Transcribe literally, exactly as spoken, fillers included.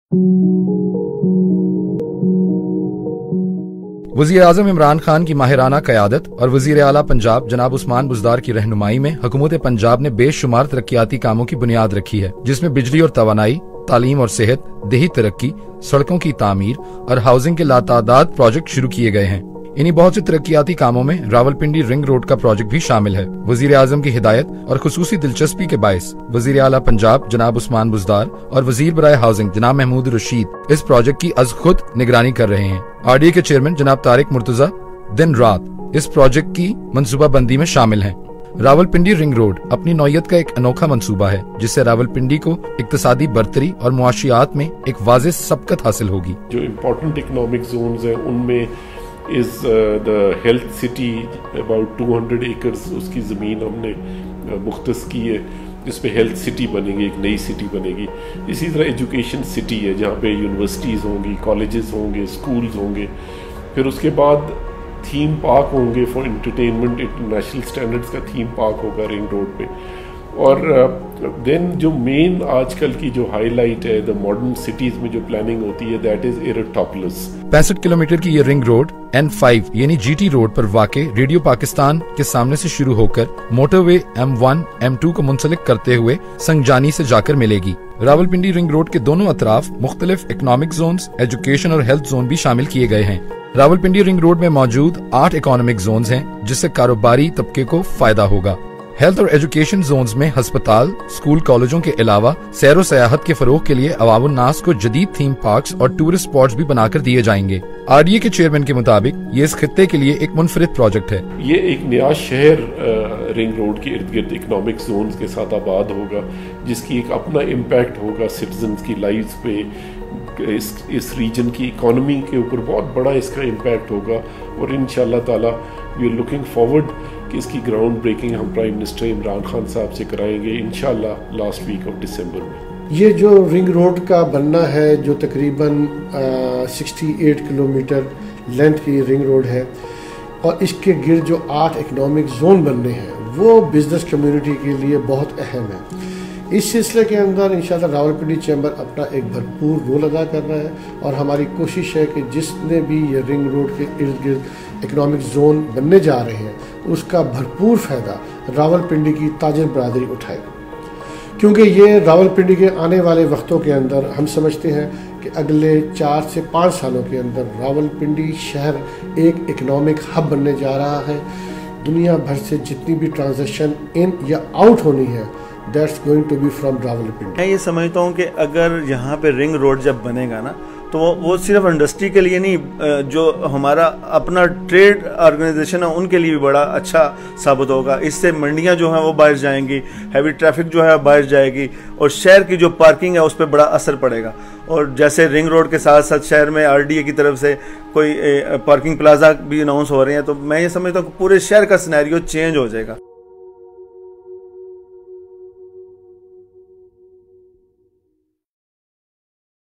वज़ीर आज़म इमरान खान की माहिराना क़यादत और वज़ीर आला पंजाब जनाब उस्मान बुज़दार की रहनुमाई में हुकूमत पंजाब ने बेशुमार तरक्याती कामों की बुनियाद रखी है, जिसमें बिजली और तवानाई, तालीम और सेहत, देही तरक्की, सड़कों की तामीर और हाउसिंग के लातादाद प्रोजेक्ट शुरू किए गए हैं। इन्हीं बहुत से तरक्याती कामों में रावलपिंडी रिंग रोड का प्रोजेक्ट भी शामिल है। वज़ीर आज़म की हिदायत और खुसूसी दिलचस्पी के बायस वज़ीर आला पंजाब जनाब उस्मान बुज़दार और वज़ीर बराए हाउसिंग जनाब महमूद रशीद इस प्रोजेक्ट की अज खुद निगरानी कर रहे हैं। आर डी ए के चेयरमैन जनाब तारिक मुर्तजा दिन रात इस प्रोजेक्ट की मनसूबाबंदी में शामिल हैं। रावलपिंडी रिंग रोड अपनी नौयत का एक अनोखा मंसूबा है, जिससे रावलपिंडी को इक्तिसादी बरतरी और मुआशियात में एक वाज़ेह सबकत हासिल होगी। जो इम्पोर्टेंट इकोनॉमिक जोन्स हैं उनमें is the health city, about two hundred acres उसकी ज़मीन हमने uh, मुख्तस की है, जिस पे हेल्थ सिटी बनेगी, एक नई सिटी बनेगी। इसी तरह एजुकेशन सिटी है जहाँ पे यूनिवर्सिटीज़ होंगी, कॉलेजेस होंगे, स्कूल्स होंगे। फिर उसके बाद थीम पार्क होंगे फॉर एंटरटेनमेंट, इंटरनेशनल स्टैंडर्ड्स का थीम पार्क होगा रिंग रोड पे। और देन uh, जो मेन आजकल की जो हाईलाइट है द मॉडर्न सिटीज में जो प्लानिंग होती है, दैट इज एरोटॉपलस। पैंसठ किलोमीटर की ये रिंग रोड एन फाइव यानी जी टी रोड पर वाक़े रेडियो पाकिस्तान के सामने से शुरू होकर motorway M one M two को मुंसलिक करते हुए संगजानी से जाकर मिलेगी। रावलपिंडी रिंग रोड के दोनों अतराफ मुख्तलिफ इकोनॉमिक जोन्स, एजुकेशन और हेल्थ जोन भी शामिल किए गए हैं। रावलपिंडी रिंग रोड में मौजूद आठ इकोनॉमिक जोन्स हैं, जिससे कारोबारी तबके को फायदा होगा। हेल्थ और एजुकेशन जोन्स में अस्पताल, स्कूल, कॉलेजों के अलावा सैर व सयाहत के फरोग के लिए अवामुन नास को जदीद थीम पार्क्स और टूरिस्ट स्पॉट्स भी बनाकर दिए जाएंगे। आर डी ए के चेयरमैन के मुताबिक ये इस खित्ते के लिए एक मुनफरिद प्रोजेक्ट है। ये एक नया शहर रिंग रोड के इर्द गिर्द इकोनॉमिक जोन्स के साथ आबाद होगा, जिसकी एक अपना इम्पैक्ट होगा सिटीजन्स की लाइफ पे, इस इस रीजन की इकोनॉमी के ऊपर बहुत बड़ा इसका इम्पैक्ट होगा। और इंशाअल्लाह ताला वी आर लुकिंग फॉरवर्ड कि इसकी ग्राउंड ब्रेकिंग हम प्राइम मिनिस्टर इमरान खान साहब से कराएंगे इंशाअल्लाह लास्ट वीक ऑफ दिसंबर में। ये जो रिंग रोड का बनना है, जो तकरीबन अड़सठ किलोमीटर लेंथ की रिंग रोड है, और इसके गिर्द जो आठ इकोनॉमिक जोन बनने हैं, वो बिजनेस कम्युनिटी के लिए बहुत अहम है। इस सिलसिले के अंदर इंशाअल्लाह रावलपिंडी चैम्बर अपना एक भरपूर रोल अदा कर रहा है, और हमारी कोशिश है कि जिसने भी ये रिंग रोड के इर्द गिर्द इकोनॉमिक जोन बनने जा रहे हैं, उसका भरपूर फ़ायदा रावलपिंडी की ताजिर बरादरी उठाए, क्योंकि ये रावलपिंडी के आने वाले वक्तों के अंदर हम समझते हैं कि अगले चार से पाँच सालों के अंदर रावलपिंडी शहर एक इकोनॉमिक हब बनने जा रहा है। दुनिया भर से जितनी भी ट्रांजैक्शन इन या आउट होनी है, that's going to be from Rawalpindi. मैं ये समझता हूँ कि अगर यहाँ पे रिंग रोड जब बनेगा ना, तो वो वो सिर्फ इंडस्ट्री के लिए नहीं, जो हमारा अपना ट्रेड ऑर्गेनाइजेशन है उनके लिए भी बड़ा अच्छा साबित होगा। इससे मंडियाँ जो हैं वो बाहर जाएंगी, हैवी ट्रैफिक जो है बाहर जाएगी, और शहर की जो पार्किंग है उस पर बड़ा असर पड़ेगा। और जैसे रिंग रोड के साथ साथ शहर में आर डी ए की तरफ से कोई पार्किंग प्लाजा भी अनाउंस हो रहे हैं, तो मैं ये समझता हूँ कि पूरे शहर का सिनेरियो चेंज हो जाएगा।